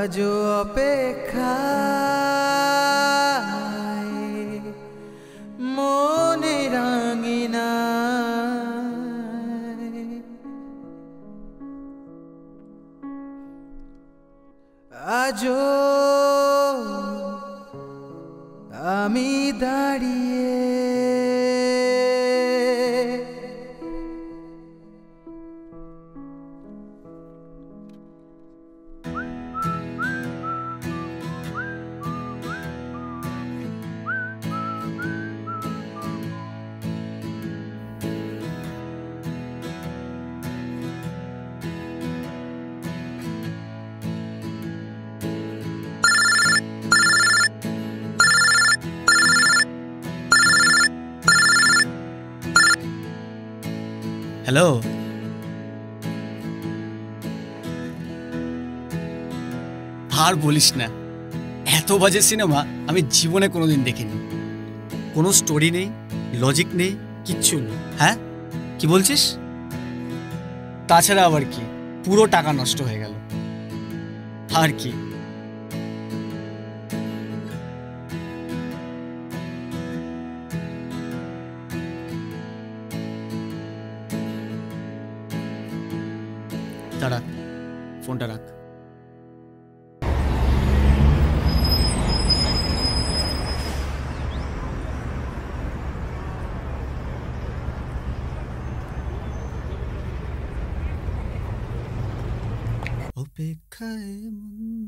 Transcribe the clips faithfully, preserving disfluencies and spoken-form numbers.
আজও অপেক্ষায় মনে রাঙিনায় আজও আমি দাঁড়িয়ে হ্যালো আর বলিস না, এত বাজে সিনেমা আমি জীবনে কোনোদিন দেখিনি। কোনো স্টোরি নেই, লজিক নেই, কিচ্ছু নেই। হ্যাঁ কি বলছিস? তাছাড়া আবার কি, পুরো টাকা নষ্ট হয়ে গেল। আর কি দাঁড়া, ফোনটা রাখ। অপেক্ষায় মন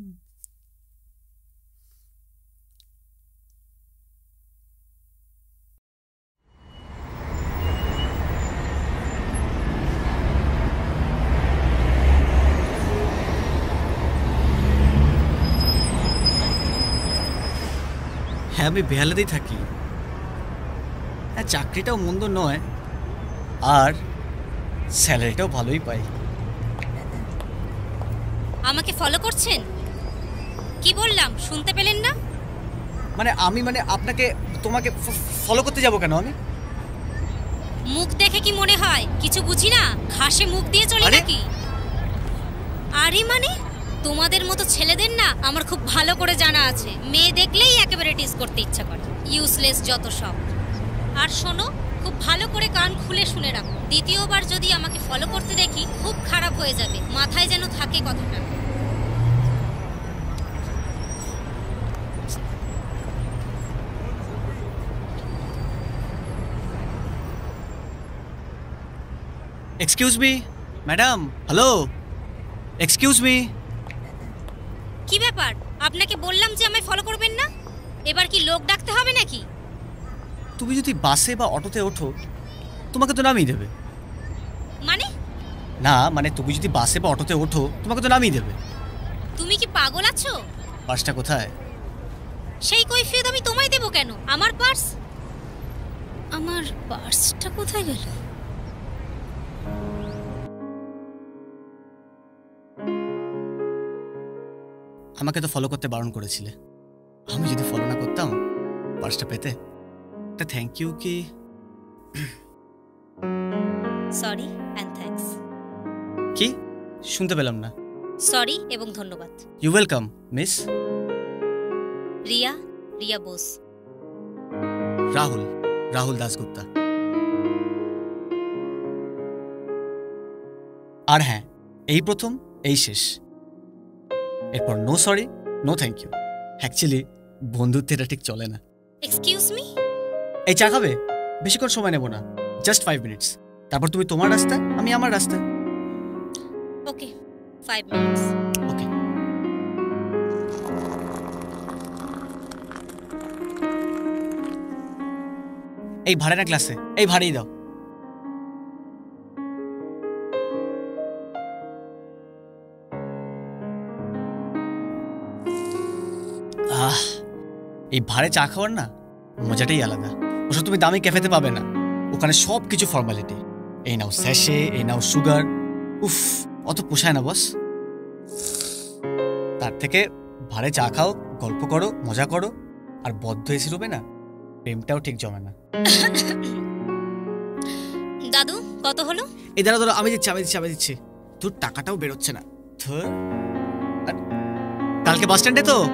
হ্যাঁ আমি বেহালাতেই থাকি। হ্যাঁ চাকরিটাও মন্দ নয়, আর স্যালারিটাও ভালোই পাই। আমাকে ফলো করছেন? কি বললাম শুনতে পেলেন না? মানে আমি মানে আপনাকে তোমাকে ফলো করতে যাব কেন? আমি মুখ দেখে কি মনে হয় কিছু বুঝি না? ঘাসে মুখ দিয়ে চলি নাকি? আরে মানে তোমাদের মতো ছেলেদের না আমার খুব ভালো করে জানা আছে, মেয়ে দেখলেই একেবারে টিস করতে ইচ্ছা করে। ইউজলেস যত সব। আর শোনো, খুব ভালো করে কান খুলে শুনে রাখো, দ্বিতীয়বার যদি আমাকে ফলো করতে দেখি খুব খারাপ হয়ে যাবে, মাথায় যেন থাকে কথাটা। Excuse me madam, hello excuse me. কি ব্যাপার? আপনাকে বললাম যে আমায় ফলো করবেন না, এবার কি লোক ডাকতে হবে নাকি? তুমি যদি বাসে বা অটোতে ওঠো তোমাকে তো নামিয়ে দেবে। মানে? না মানে তুমি যদি বাসে বা অটোতে ওঠো তোমাকে তো নামিয়ে দেবে। তুমি কি পাগল আছো? পার্সটা কোথায়? সেই কৈফিয়ত আমি তোমায় দেব কেন? আমার পার্স, আমার পার্সটা কোথায় গেল? আমাকে তো ফলো করতে বারণ করেছিলে, আমি যদি ফলো না করতাম পার্সটা পেতে। একটা থ্যাংক ইউ কি? Sorry and thanks. কি শুনতে পেলাম না? সরি এবং ধন্যবাদ। You welcome miss. Riya, Riya Bose. Rahul, Rahul Dasgupta. আর হ্যাঁ, এই প্রথম এই শেষ, এরপর no sorry no thank you. Actually বন্ধুত্ব এটা ঠিক চলে না। Excuse me. এই চা খাবে? বেশিক্ষণ সময় নেব না, জাস্ট ফাইভ মিনিটস। তারপর তুমি তোমার রাস্তা, আমি আমার রাস্তা। Okay, five minutes. ওকে। এই ভাড়ে না ক্লাসে, এই ভাড়েই দাও। আহ এই ভাড়ে চা খাওয়ার না মজাটাই আলাদা। ওসব তুমি দামি ক্যাফেতে পাবে না, ওখানে সব কিছু ফর্মালিটি। এই নাও স্যাশে, এই নাও সুগার। উফ, অত পোষায় না বস। তার থেকে ভাড়ে চা খাও, গল্প করো, মজা করো। আর বদ্ধ এসি রুমে না প্রেমটাও ঠিক জমে না। দাদু কত হলো? এই দাঁড়া দাঁড়া, আমি দিচ্ছি আমি দিচ্ছি আমি দিচ্ছি তোর টাকাটাও বেরোচ্ছে না। ধর কালকে বাস স্ট্যান্ডে তো?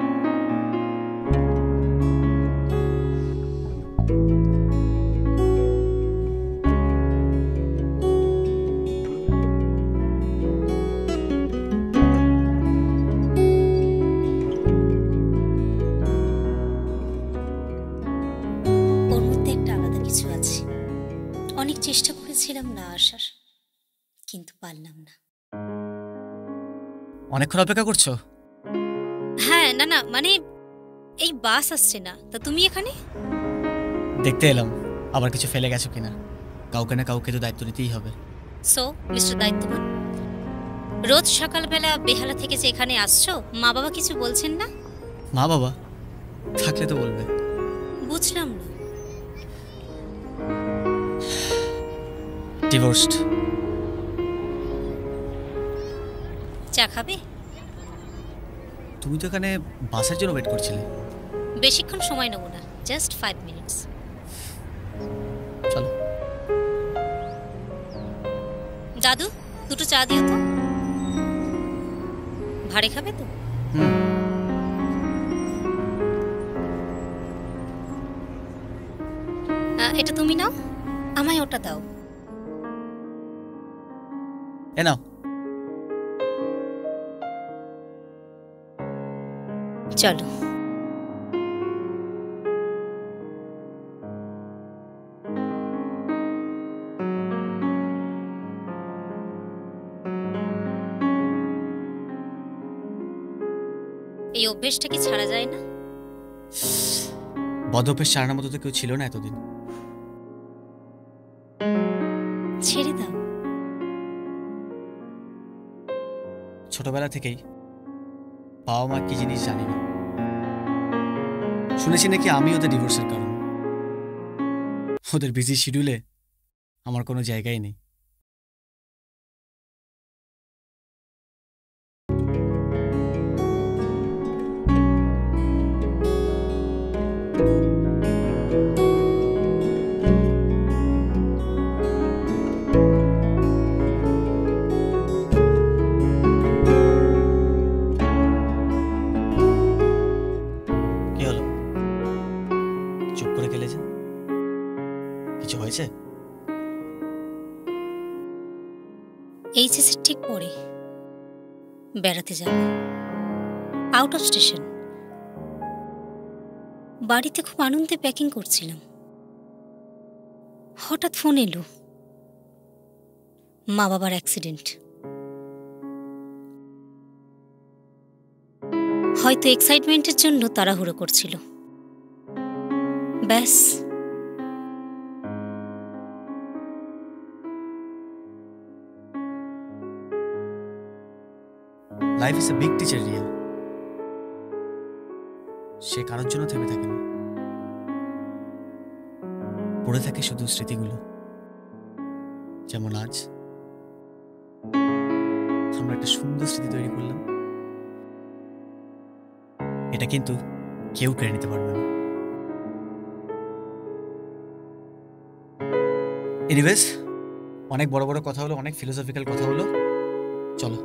ওর মধ্যে একটা আলাদা কিছু আছে। অনেক চেষ্টা করেছিলাম না আসার, কিন্তু পারলাম না। অনেকক্ষণ অপেক্ষা করছো? হ্যাঁ, না না মানে এই বাস আসছে না, তা তুমি এখানে? দেখতে এলাম আবার কিছু ফেলে গেছো কিনা। কাউকে না কাউকে তো দায়িত্ব নিতেই হবে। সো মিস্টার দায়িত্ববান, রোজ সকালবেলা বেহালা থেকে যে এখানে আসছো, মা বাবা কিছু বলছেন না? মা বাবা থাকলে তো বলবে। বুঝলাম না। ডিভোর্সড। চা খাবে? তুমি তো এখানে বাসের জন্য ওয়েট করছিলে। বেশিক্ষণ সময় নেব না, জাস্ট ফাইভ মিনিটস। চলো। দাদু, দুটো চা দিও তো। ভাড়ে খাবে তো? হুম। আহ, এটা তুমি নাও, আমায় ওটা দাও। এ নাও। চলো। এই অভ্যেসটা কি ছাড়া যায় না? বদ অভ্যেস ছাড়ানোর মতো তো কেউ ছিল না এতদিন। ছেড়ে দাও। ছোটবেলা থেকেই বাবা মা কি জিনিস জানি না। শুনেছি নাকি আমি ওদের ডিভোর্সের কারণ। ওদের বিজি শিডিউলে আমার কোনো জায়গাই নেই। কি হলো? চুপ করে গেলে যে? কিছু হয়েছে? এইচএসের ঠিক পরে বেড়াতে যাব, আউট অফ স্টেশন। বাড়িতে খুব আনন্দে প্যাকিং করছিলাম, হঠাৎ ফোন এলো, মা বাবার অ্যাক্সিডেন্ট। হয়তো এক্সাইটমেন্টের জন্য তাড়াহুড়ো করছিল। ব্যাস। Life is a big teacher Riya. সে কারোর জন্য থেমে থাকে না, পড়ে থাকে শুধু স্মৃতিগুলো। যেমন আজ আমরা একটা সুন্দর স্মৃতি তৈরি করলাম, এটা কিন্তু কেউ কেড়ে নিতে পারবে না। এনিওয়েজ, অনেক বড় বড় কথা হলো, অনেক ফিলোসফিক্যাল কথা হলো, চলো।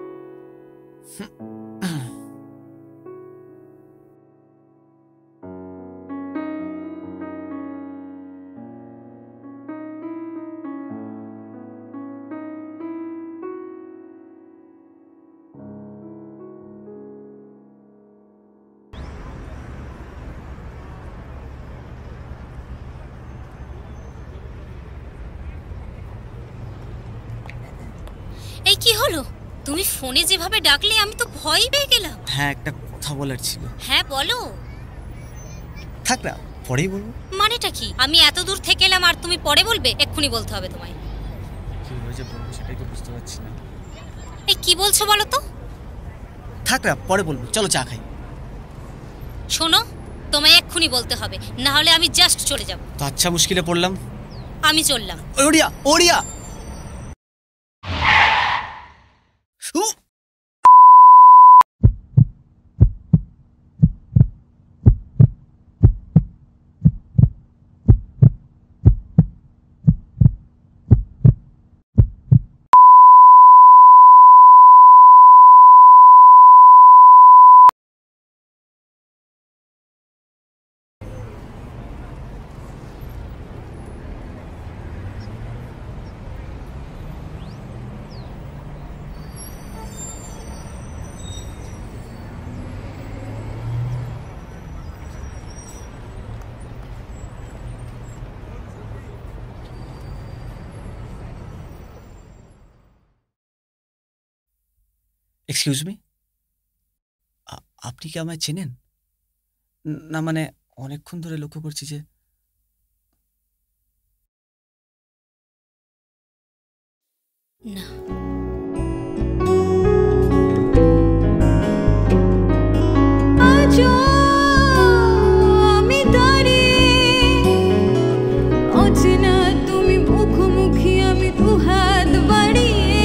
এই কি হলো? তুমি ফোনে যেভাবে ডাকলে আমি তো ভয় পেয়ে গেলাম। হ্যাঁ, একটা কথা বলার ছিল। হ্যাঁ বলো। থাক না, পরেই বলবো। মানেটা কি? আমি এত দূর থেকে এলাম আর তুমি পরে বলবে? এক্ষুনি বলতে হবে তোমায়। কিভাবে যে বলবো সেটাই তো বুঝতে পারছি না। এই কি বলছো বলো তো? থাক না, পরে বলবো, চলো চা খাই। শোনো, তোমায় এক্ষুনি বলতে হবে, না হলে আমি জাস্ট চলে যাব। তো আচ্ছা, মুশকিলে পড়লাম। আমি চললাম। ওরিয়া ওরিয়া উ এক্সকিউজ মি, আপনি কি আমায় চেনেন? না মানে অনেকক্ষণ ধরে লক্ষ্য করছি যে না। আজও আমি দাঁড়িয়ে অচেনা তুমি মুখোমুখি, আমি দুহাত বাড়িয়ে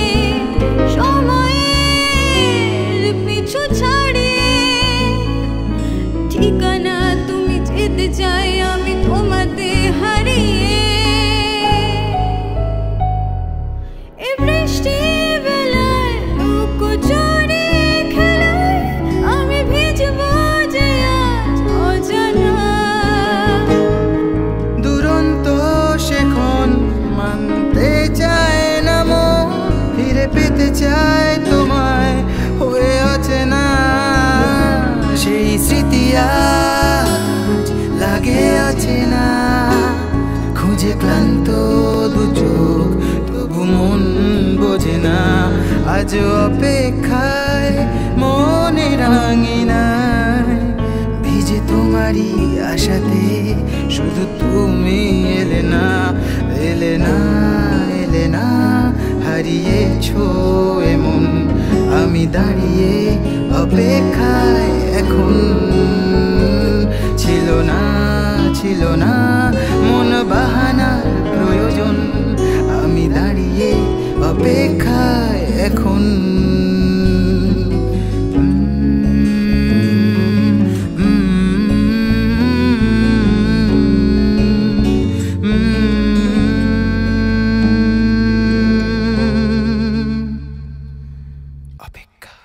সময়ের পিছু ছাড়িয়ে ঠিকানা তুমি যেতে চাই, আমি তোমাতে হারিয়ে এ বৃষ্টি বেলায় লুকোচুরি খেলায় আমি ভিজবো যে আজ অজানা। দুরন্ত সেখন মানতে চায় না মন, ফিরে পেতে চায় তোমায় হয়ে অচেনা। সেই স্মৃতি আজ লাগে অচেনা, খুঁজে ক্লান্ত দু চোখ তবু মন বোঝে না। আজ অপেক্ষায় মনে রাঙিনায় ভিজে তোমারই আশাতে, শুধু তুমি এলে না, এলে না, এলে না। হারিয়েছো এমন আমি দাঁড়িয়ে অপেক্ষায় এখন। ছিল না, ছিল না মন বাহানার প্রয়োজন, আমি দাঁড়িয়ে অপেক্ষায় এখন। অপেক্ষা।